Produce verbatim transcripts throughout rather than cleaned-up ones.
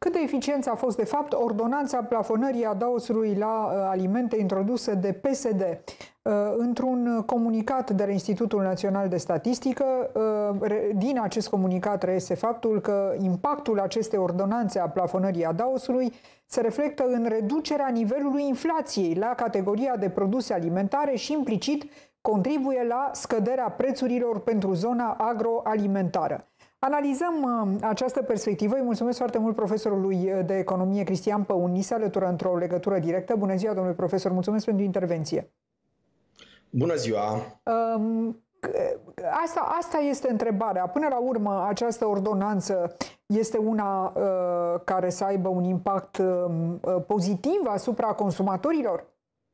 Cât de eficiență a fost, de fapt, ordonanța plafonării adaosului la uh, alimente introdusă de P S D? Uh, într-un comunicat de la Institutul Național de Statistică, uh, din acest comunicat reiese faptul că impactul acestei ordonanțe a plafonării adaosului se reflectă în reducerea nivelului inflației la categoria de produse alimentare și implicit contribuie la scăderea prețurilor pentru zona agroalimentară. Analizăm uh, această perspectivă. Îi mulțumesc foarte mult profesorului de economie Cristian Păun. Ni se alătură într-o legătură directă. Bună ziua, domnule profesor. Mulțumesc pentru intervenție. Bună ziua. Uh, asta, asta este întrebarea. Până la urmă, această ordonanță este una uh, care să aibă un impact uh, pozitiv asupra consumatorilor?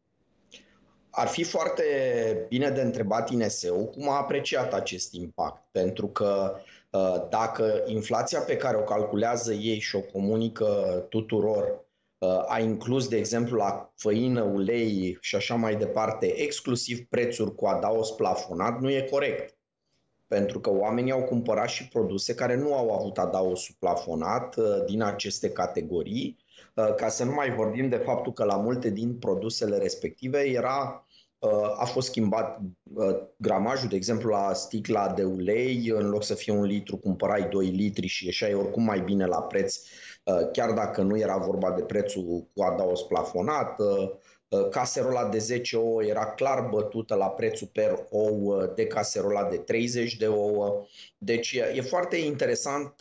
Ar fi foarte bine de întrebat I N S U cum a apreciat acest impact, pentru că dacă inflația pe care o calculează ei și o comunică tuturor a inclus, de exemplu, la făină, ulei și așa mai departe, exclusiv prețuri cu adaos plafonat, nu e corect. Pentru că oamenii au cumpărat și produse care nu au avut adaosul plafonat din aceste categorii, ca să nu mai vorbim de faptul că la multe din produsele respective era, a fost schimbat gramajul, de exemplu la sticla de ulei, în loc să fie un litru, cumpărai doi litri și ieșai oricum mai bine la preț, chiar dacă nu era vorba de prețul cu adaos plafonat. Caserola de zece ouă era clar bătută la prețul per ou de caserola de treizeci de ouă. Deci e foarte interesant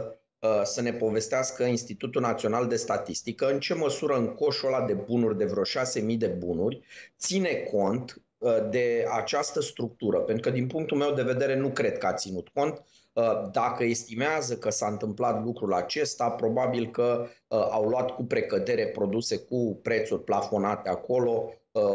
să ne povestească Institutul Național de Statistică în ce măsură în coșul ăla de bunuri, de vreo șase mii de bunuri, ține cont de această structură. Pentru că din punctul meu de vedere nu cred că a ținut cont. Dacă estimează că s-a întâmplat lucrul acesta, probabil că au luat cu precădere produse cu prețuri plafonate acolo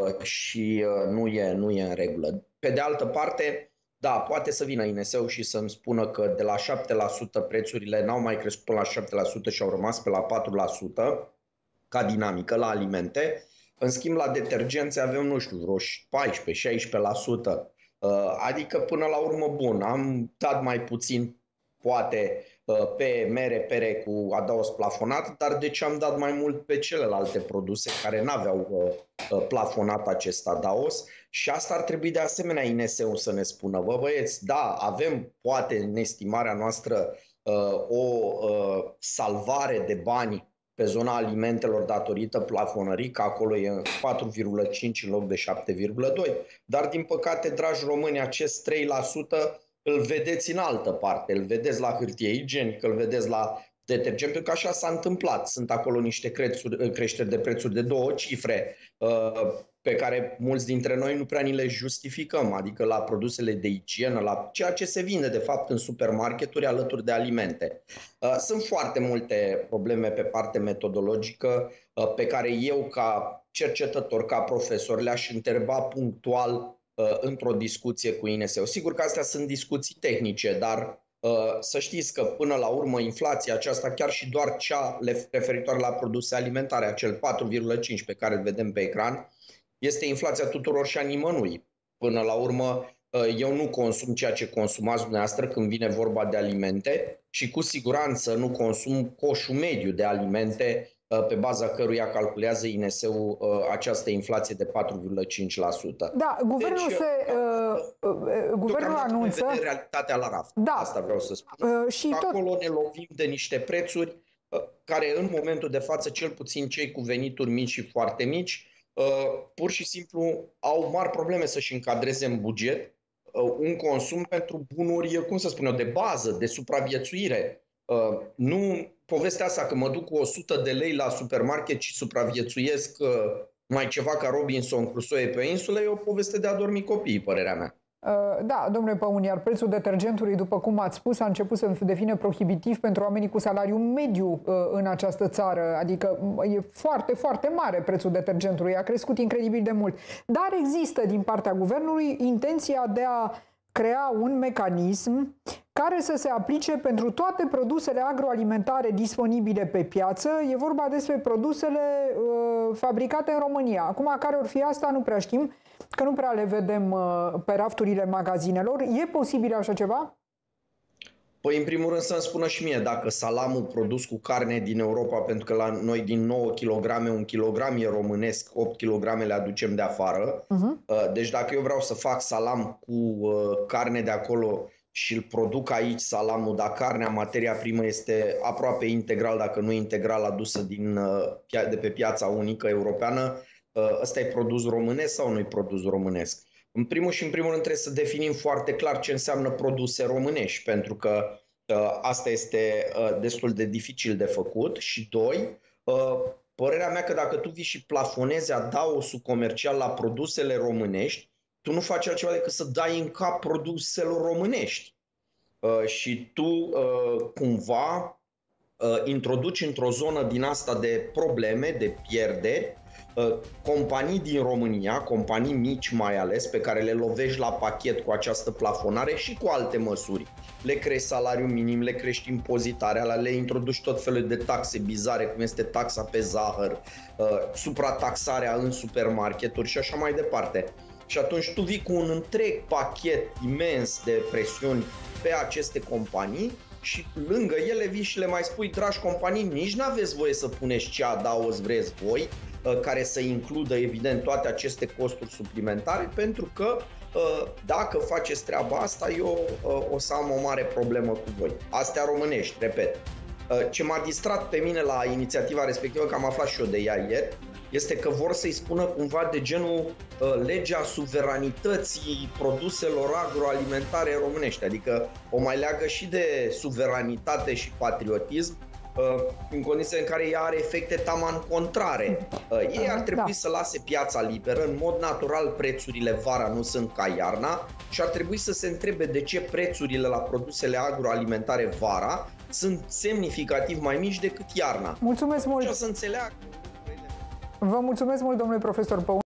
și nu e, nu e în regulă. Pe de altă parte, da, poate să vină I N S U și să-mi spună că de la șapte la sută prețurile n-au mai crescut până la șapte la sută și au rămas pe la patru la sută ca dinamică la alimente. În schimb, la detergențe avem, nu știu, vreo paisprezece la șaisprezece la sută. Adică, până la urmă, bun, am dat mai puțin, poate, pe mere, pere cu adaos plafonat, dar de ce am dat mai mult pe celelalte produse care n-aveau plafonat acest adaos? Și asta ar trebui de asemenea I N S U să ne spună. Bă, băieți, da, avem, poate, în estimarea noastră, o salvare de bani pe zona alimentelor datorită plafonării, că acolo e patru virgulă cinci în loc de șapte virgulă doi. Dar, din păcate, dragi români, acest trei la sută îl vedeți în altă parte. Îl vedeți la hârtie igienică, îl vedeți la detergent, pentru că așa s-a întâmplat. Sunt acolo niște crețuri, creșteri de prețuri de două cifre pe care mulți dintre noi nu prea ni le justificăm, adică la produsele de igienă, la ceea ce se vinde de fapt în supermarketuri alături de alimente. Sunt foarte multe probleme pe parte metodologică pe care eu ca cercetător, ca profesor le-aș întreba punctual într-o discuție cu I N S U. Sigur că astea sunt discuții tehnice, dar să știți că până la urmă inflația aceasta, chiar și doar cea referitoare la produse alimentare, acel patru virgulă cinci pe care îl vedem pe ecran, este inflația tuturor și a nimănui. Până la urmă, eu nu consum ceea ce consumați dumneavoastră când vine vorba de alimente și cu siguranță nu consum coșul mediu de alimente pe baza căruia calculează I N S U această inflație de patru virgulă cinci la sută. Da, guvernul deci, se uh, uh, guvernul anunță vede realitatea la raft. Da. Asta vreau să spun. Uh, și acolo tot... ne lovim de niște prețuri uh, care în momentul de față, cel puțin cei cu venituri mici și foarte mici, uh, pur și simplu au mari probleme să-și încadreze în buget uh, un consum pentru bunuri, cum să spun eu, de bază, de supraviețuire. Uh, nu povestea asta că mă duc cu o sută de lei la supermarket și supraviețuiesc uh, mai ceva ca Robinson Crusoe pe insulă, e o poveste de a dormi copiii, părerea mea. Uh, da, domnule Păun, iar prețul detergentului, după cum ați spus, a început să devină prohibitiv pentru oamenii cu salariu mediu uh, în această țară. Adică e foarte, foarte mare prețul detergentului, a crescut incredibil de mult. Dar există din partea guvernului intenția de a crea un mecanism care să se aplice pentru toate produsele agroalimentare disponibile pe piață. E vorba despre produsele uh, fabricate în România. Acum, care or fi asta, nu prea știm, că nu prea le vedem uh, pe rafturile magazinelor. E posibil așa ceva? Păi, în primul rând să-mi spună și mie dacă salamul produs cu carne din Europa, pentru că la noi din nouă kilograme, un kilogram e românesc, opt kilograme le aducem de afară. Uh-huh. Deci dacă eu vreau să fac salam cu carne de acolo și îl produc aici salamul, dar carnea, materia primă este aproape integral, dacă nu integral, adusă din, de pe piața unică europeană, ăsta e produs românesc sau nu e produs românesc? În primul și în primul rând trebuie să definim foarte clar ce înseamnă produse românești, pentru că uh, asta este uh, destul de dificil de făcut. Și doi, uh, părerea mea că dacă tu vii și plafonezi adaosul comercial la produsele românești, tu nu faci altceva decât să dai în cap produselor românești. Uh, și tu uh, cumva uh, introduci într-o zonă din asta de probleme, de pierderi, companii din România, companii mici mai ales, pe care le lovești la pachet cu această plafonare și cu alte măsuri. Le crești salariul minim, le crești impozitarea, le introduci tot felul de taxe bizare, cum este taxa pe zahăr, suprataxarea în supermarketuri și așa mai departe. Și atunci tu vii cu un întreg pachet imens de presiuni pe aceste companii și lângă ele vii și le mai spui: dragi companii, nici n-aveți voie să puneți ce adaos vreți voi, care să includă evident toate aceste costuri suplimentare, pentru că dacă faceți treaba asta, eu o să am o mare problemă cu voi. Astea românești, repet. Ce m-a distrat pe mine la inițiativa respectivă, că am aflat și eu de ea ieri, este că vor să-i spună cumva de genul legea suveranității produselor agroalimentare românești, adică o mai leagă și de suveranitate și patriotism, în condiții în care ea are efecte taman contrare. Ei ar trebui da. să lase piața liberă, în mod natural prețurile vara nu sunt ca iarna și ar trebui să se întrebe de ce prețurile la produsele agroalimentare vara sunt semnificativ mai mici decât iarna. Mulțumesc mult! Și o să înțeleagă. Vă mulțumesc mult, domnule profesor Păun.